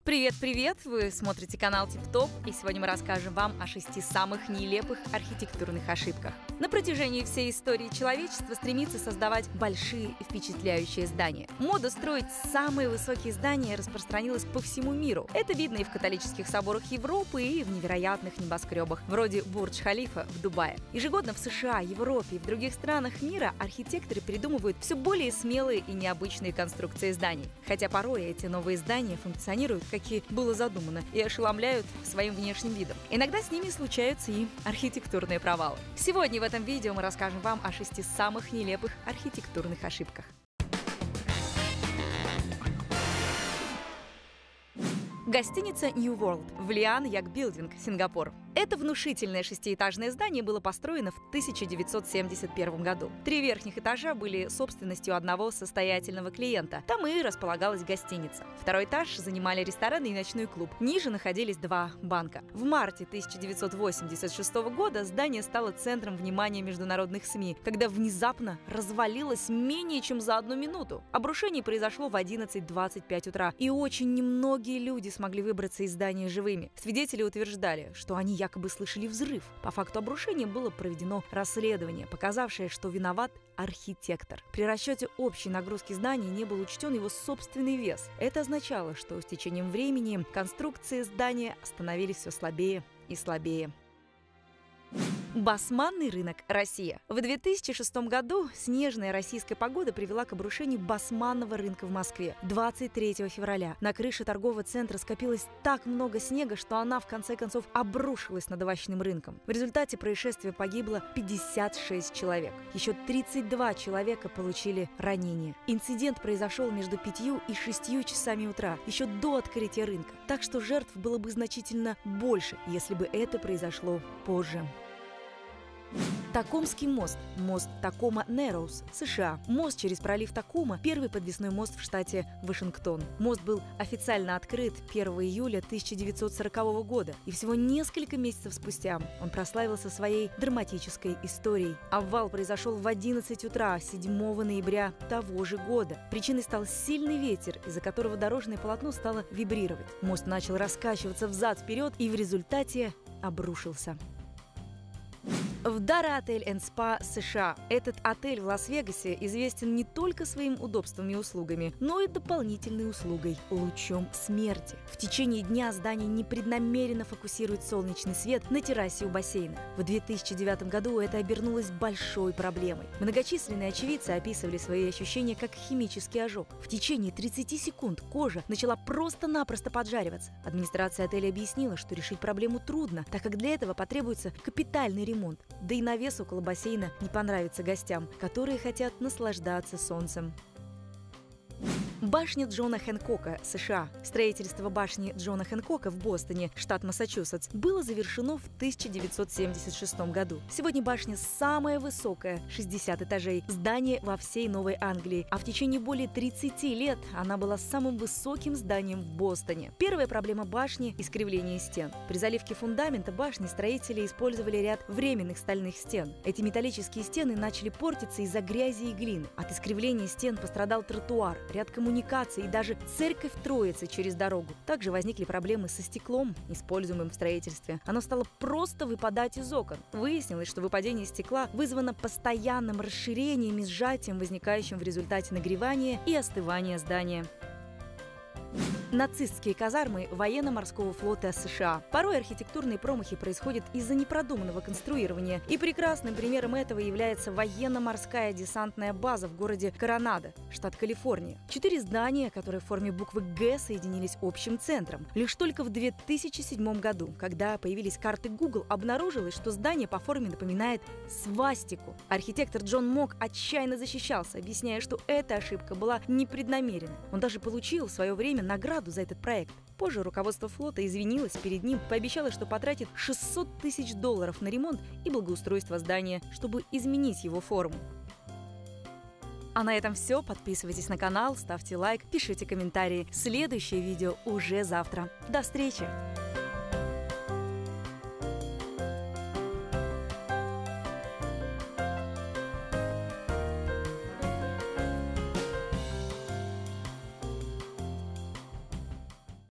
Привет-привет! Вы смотрите канал ТипТоп, и сегодня мы расскажем вам о 6 самых нелепых архитектурных ошибках. На протяжении всей истории человечество стремится создавать большие и впечатляющие здания. Мода строить самые высокие здания распространилась по всему миру. Это видно и в католических соборах Европы, и в невероятных небоскребах, вроде Бурдж-Халифа в Дубае. Ежегодно в США, Европе и в других странах мира архитекторы придумывают все более смелые и необычные конструкции зданий. Хотя порой эти новые здания функционируют как и было задумано, и ошеломляют своим внешним видом. Иногда с ними случаются и архитектурные провалы. Сегодня в этом видео мы расскажем вам о 6 самых нелепых архитектурных ошибках. Гостиница New World в Лиан Yak Building, Сингапур. Это внушительное шестиэтажное здание было построено в 1971 году. 3 верхних этажа были собственностью одного состоятельного клиента. Там и располагалась гостиница. 2-й этаж занимали ресторан и ночной клуб. Ниже находились 2 банка. В марте 1986 года здание стало центром внимания международных СМИ, когда внезапно развалилось менее чем за 1 минуту. Обрушение произошло в 11:25 утра, и очень немногие люди смогли выбраться из здания живыми. Свидетели утверждали, что они якобы слышали взрыв. По факту обрушения было проведено расследование, показавшее, что виноват архитектор. При расчете общей нагрузки здания не был учтен его собственный вес. Это означало, что с течением времени конструкции здания становились все слабее и слабее. Басманный рынок, Россия. В 2006 году снежная российская погода привела к обрушению басманного рынка в Москве. 23 февраля на крыше торгового центра скопилось так много снега, что она в конце концов обрушилась над овощным рынком. В результате происшествия погибло 56 человек. Еще 32 человека получили ранения. Инцидент произошел между 5 и 6 часами утра, еще до открытия рынка. Так что жертв было бы значительно больше, если бы это произошло позже. Такомский мост. Мост Такома-Нэрроуз, США. Мост через пролив Такома – первый подвесной мост в штате Вашингтон. Мост был официально открыт 1 июля 1940 года, и всего несколько месяцев спустя он прославился своей драматической историей. Обвал произошел в 11 утра 7 ноября того же года. Причиной стал сильный ветер, из-за которого дорожное полотно стало вибрировать. Мост начал раскачиваться взад-вперед и в результате обрушился. Вдара Отель энд Спа, США. Этот отель в Лас-Вегасе известен не только своим удобством и услугами, но и дополнительной услугой – лучом смерти. В течение дня здание непреднамеренно фокусирует солнечный свет на террасе у бассейна. В 2009 году это обернулось большой проблемой. Многочисленные очевидцы описывали свои ощущения как химический ожог. В течение 30 секунд кожа начала просто-напросто поджариваться. Администрация отеля объяснила, что решить проблему трудно, так как для этого потребуется капитальный ремонт. Да и навес около бассейна не понравится гостям, которые хотят наслаждаться солнцем. Башня Джона Хэнкока, США. Строительство башни Джона Хэнкока в Бостоне, штат Массачусетс, было завершено в 1976 году. Сегодня башня самая высокая, 60 этажей, здание во всей Новой Англии, а в течение более 30 лет она была самым высоким зданием в Бостоне. Первая проблема башни – искривление стен. При заливке фундамента башни строители использовали ряд временных стальных стен. Эти металлические стены начали портиться из-за грязи и глины. От искривления стен пострадал тротуар, ряд коммуникаций и даже церковь Троицы через дорогу. Также возникли проблемы со стеклом, используемым в строительстве. Оно стало просто выпадать из окон. Выяснилось, что выпадение стекла вызвано постоянным расширением и сжатием, возникающим в результате нагревания и остывания здания. Нацистские казармы военно-морского флота США. Порой архитектурные промахи происходят из-за непродуманного конструирования, и прекрасным примером этого является военно-морская десантная база в городе Коронадо, штат Калифорния. 4 здания, которые в форме буквы «Г» соединились общим центром. Лишь только в 2007 году, когда появились карты Google, обнаружилось, что здание по форме напоминает свастику. Архитектор Джон Мок отчаянно защищался, объясняя, что эта ошибка была непреднамеренной. Он даже получил в свое время награду за этот проект. Позже руководство флота извинилось перед ним, пообещало, что потратит $600 000 на ремонт и благоустройство здания, чтобы изменить его форму. А на этом все. Подписывайтесь на канал, ставьте лайк, пишите комментарии. Следующее видео уже завтра. До встречи!